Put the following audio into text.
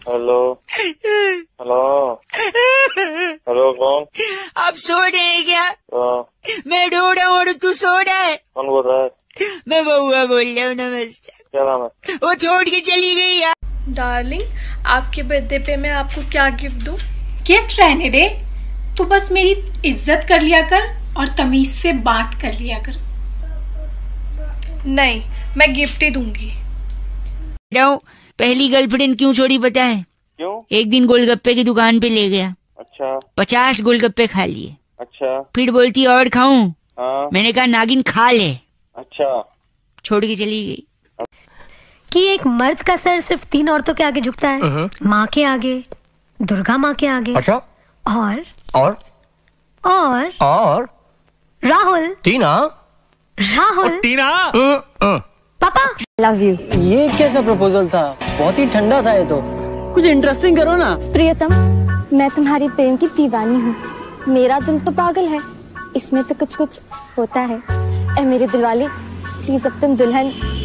Hello hello hello, कौन? आप सो रहे हैं क्या? हाँ। मैं रो रहा हूँ और तू सो रहा है? कौन बोल रहा है? मैं बउआ बोल रहा हूँ। नमस्ते। क्या नाम है? वो छोड़ के चली गई यार। डार्लिंग, आपके बर्थडे पे मैं आपको क्या गिफ्ट दूं? गिफ्ट रहने दे, तू बस मेरी इज्जत कर लिया कर और तमीज से बात कर लिया कर। नहीं, मैं गिफ्ट ही दूंगी। पहली गर्लफ्रेंड क्यों छोड़ी पता है? क्यों? एक दिन गोलगप्पे की दुकान पे ले गया। अच्छा 50 गोलगप्पे खा लिए। अच्छा। फिर बोलती और खाऊं? हाँ। मैंने कहा नागिन खा ले। अच्छा। छोड़ के चली गई। कि एक मर्द का सर सिर्फ 3 औरतों के आगे झुकता है। माँ के आगे, दुर्गा माँ के आगे। अच्छा। और राहुल। टीना। राहुल। टीना। पापा लव यू। ये कैसा प्रपोजल था? बहुत ही ठंडा था ये तो। कुछ इंटरेस्टिंग करो ना। प्रियतम, मैं तुम्हारी प्रेम की दीवानी हूँ। मेरा दिल तो पागल है, इसमें तो कुछ कुछ होता है। ए मेरे दिलवाले, प्लीज अब तुम दुल्हन